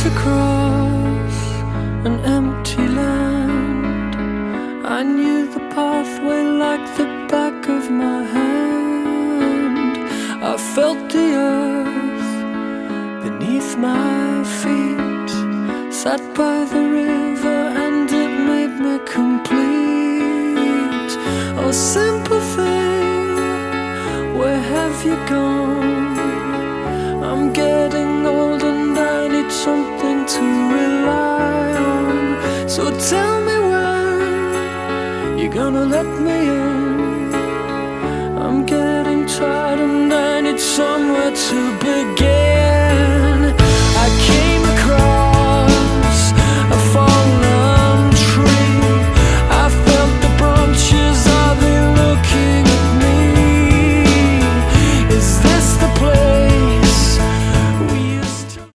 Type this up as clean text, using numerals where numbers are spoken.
to cross an empty land. I knew the pathway like the back of my hand. I felt the earth beneath my feet, sat by the river and it made me complete. Oh, simple thing, where have you gone? I'm getting old and I need something to rely on. So tell me when you're gonna let me